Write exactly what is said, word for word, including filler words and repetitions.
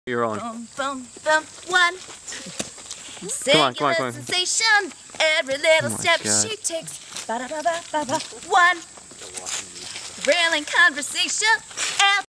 You're on. Bum, bum, bum. One. Come on, come on, come on. Sensation. Every little Oh step God. she takes. Ba -da -ba -ba -ba -ba. One. Thrilling conversation.